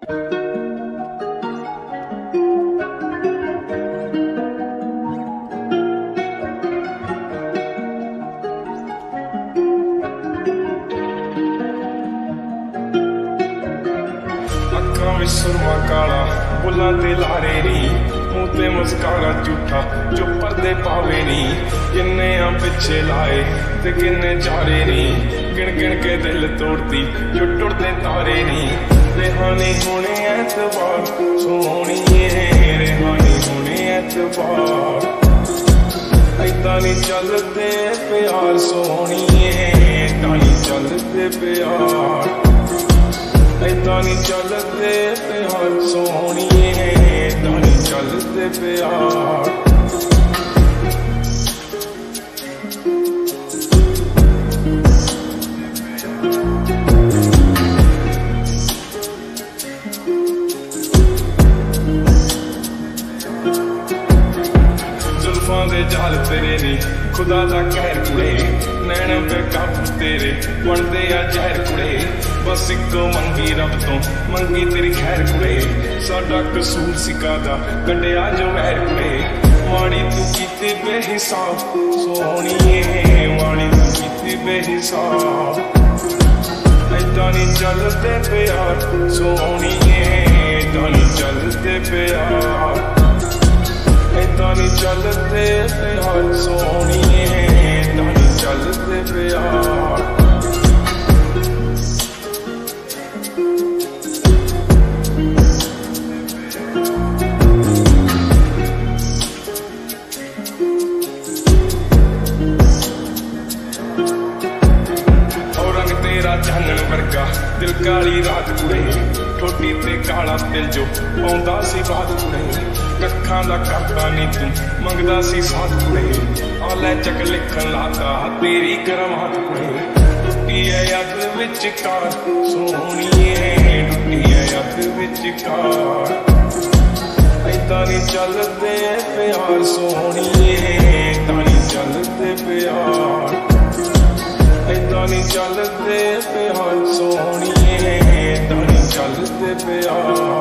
सुरमा काला बुल्लां ते लारे नी मूंह ते मुस्कारा झूठा जो पर्दे पावे नी किन्ने आ पिछे लाए ते किन्ने चारे नी गिन गिन के दिल तोड़ती जो टुटदे तारे नी रेहानी होने ऐतबार सोहणीए रेहानी होने ऐतबार ऐदां नी चलदे प्यार सोहणीए ऐदां नी चलदे प्यार ऐदां नी चलदे प्यार सोहणीए ऐदां नी चलदे प्यार जुल्फां दे जाल तेरे नी खुदा दा कहर कुड़े नैन बेकाबू तेरे बनदे आ जहर कुड़े बस इको मंगी रब तो मंगी तेरी खैर कुड़े साडा कसूर सिकादा कड्डिया जो वैर कुड़े माड़ी तू कीती बेहिसाब सोहणीए माड़ी तू कीती बेहिसाब ऐदां नी चलदे प्यार सोहणीए ऐदां नी चलदे प्यार ऐदां नी चलदे प्यार सोहणीए ऐदां नी चलदे प्यार चानन वर्गा दिल काली रात कुड़े ठोडी ते काला दिल जो पाउंदा सी बात कुड़े कखां दा करदा नी तू मंगदा सी साथ कुड़े आ लै चक लिखन लाता तेरी करमात कुड़े टुटी है याद विच कार सोहणीए टुटी है याद विच कार ऐदां नी चलदे प्यार सोहणीए ऐदां नी चलदे प्यार ऐदां नी चलदे प्यार सोहणीए ऐदां नी चलदे प्यार